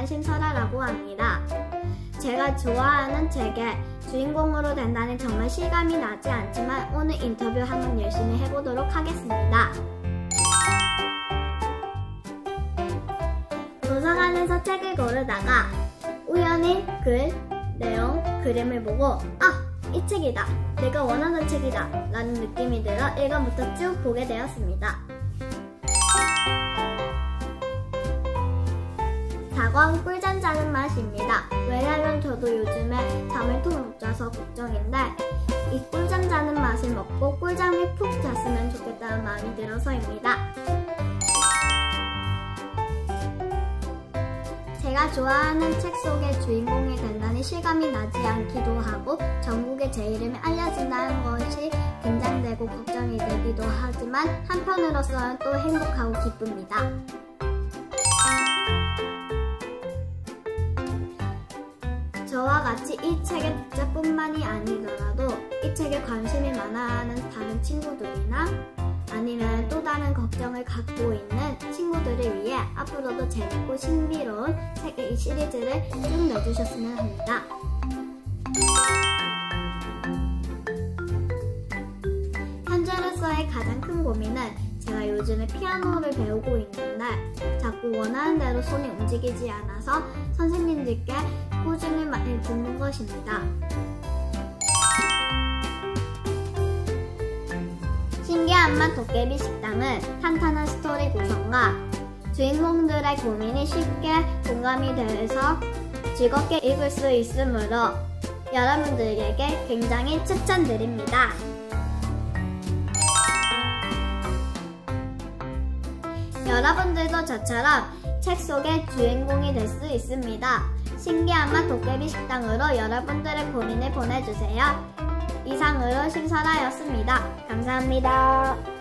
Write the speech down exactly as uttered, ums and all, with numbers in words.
신설아라고 합니다. 제가 좋아하는 책의 주인공으로 된다니 정말 실감이 나지 않지만 오늘 인터뷰 한번 열심히 해보도록 하겠습니다. 도서관에서 책을 고르다가 우연히 글, 내용, 그림을 보고 아! 이 책이다! 내가 원하는 책이다! 라는 느낌이 들어 일 권부터 쭉 보게 되었습니다. 사 권 꿀잠 자는 맛입니다. 왜냐면 저도 요즘에 잠을 통 못 자서 걱정인데 이 꿀잠 자는 맛을 먹고 꿀잠이 푹 잤으면 좋겠다는 마음이 들어서입니다. 제가 좋아하는 책 속의 주인공이 된다니 실감이 나지 않기도 하고 전국에 제 이름이 알려진다는 것이 긴장되고 걱정이 되기도 하지만 한편으로서는 또 행복하고 기쁩니다. 저와 같이 이 책의 독자뿐만이 아니더라도 이 책에 관심이 많아하는 다른 친구들이나 아니면 또 다른 걱정을 갖고 있는 친구들을 위해 앞으로도 재밌고 신비로운 책의 이 시리즈를 쭉 내주셨으면 합니다. 현재로서의 가장 큰 고민은 제가 요즘에 피아노를 배우고 있는데 자꾸 원하는 대로 손이 움직이지 않아서 선생님들께 꾸준히 많이 듣는 것입니다. 신기한 맛 도깨비 식당은 탄탄한 스토리 구성과 주인공들의 고민이 쉽게 공감이 돼서 즐겁게 읽을 수 있으므로 여러분들에게 굉장히 추천드립니다. 여러분들도 저처럼 책 속의 주인공이 될 수 있습니다. 신기한 맛 도깨비 식당으로 여러분들의 고민을 보내주세요. 이상으로 신설아였습니다. 감사합니다.